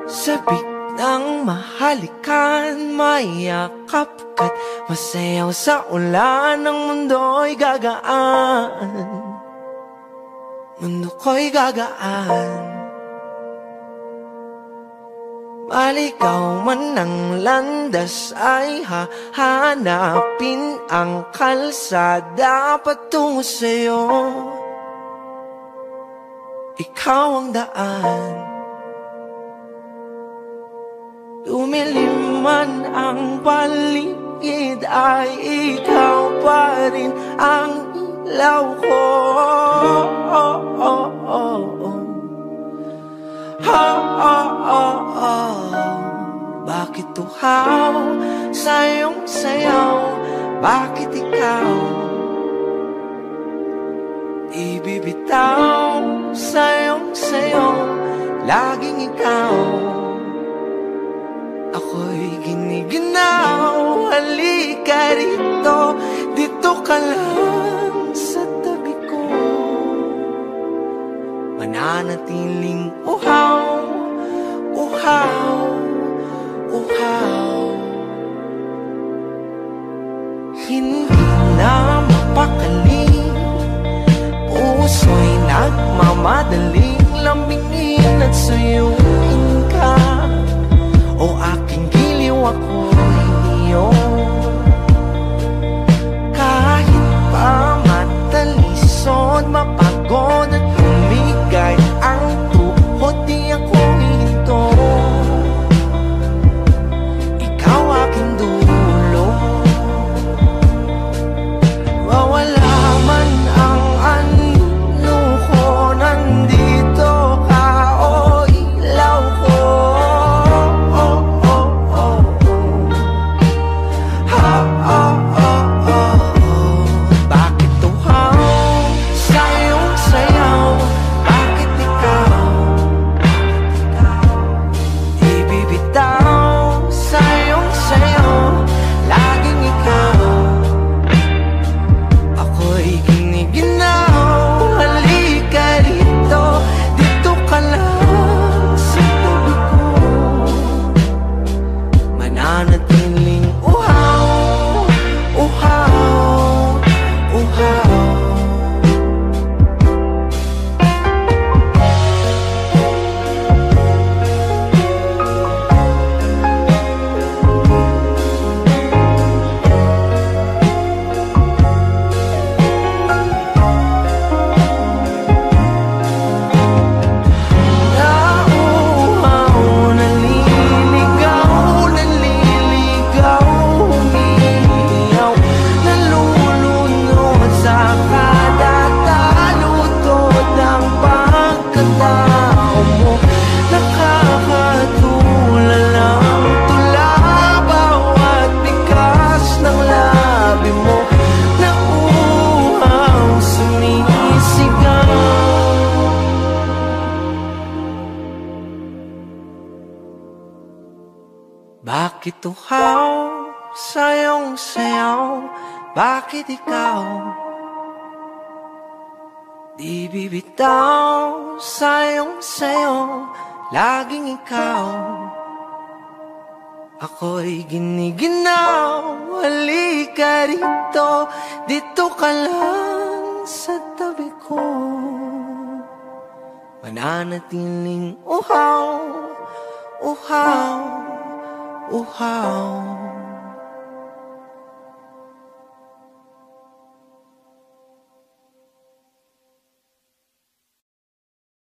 Sabik ng mahalikan, mayakap ka't masayaw sa ulan. Ang mundo'y gagaan, mundo ko'y gagaan. Maligaw man ang landas ay hahanapin ang kalsada patungo sa'yo. Ikaw ang daan. Lumilim man ang paligid ay ikaw pa rin ang ilaw ko. Bakit tuhaw sa iyong sayaw? Bakit ikaw ibibitaw sa iyong sayaw? Laging ikaw. Ako'y giniginaw. Halika rito, dito ka lang sa tabi ko. Mananatiling uhaw, uhaw, uhaw. Hindi na mapakali, puso'y nagmamadaling lambingin at suyuin ka. O aking giliw, ako'y iyo. Kahit pa matalisod, mapagod at humigay ang tuhod, di ako hinto. Ikaw aking dulo. Wawala man ang anyo ko, nandito ka, o ilaw ko. Bakit tuhaw sa iyong sayaw? Bakit ikaw ibibitaw sa iyong sayaw? Laging ikaw. Ako'y giniginaw. Halika rito, dito ka lang sa tabi ko. Mananatiling uhaw, uhaw, uhaw. Nauuhaw, naliligaw, naliligaw, umiiyaw, nalulunod sa kada talutod ng pagkatao mo. Nakakatulala ang tula, bawat bigas ng labi mo. Nauuhaw, sumisigaw. Bakit tuhaw sa iyong sayaw? Bakit ikaw di bibitaw sa iyong sayaw? Laging ikaw. Ako'y giniginaw. Halika rito, dito ka lang sa tabi ko. Mananatiling uhaw, uhaw, uhaw.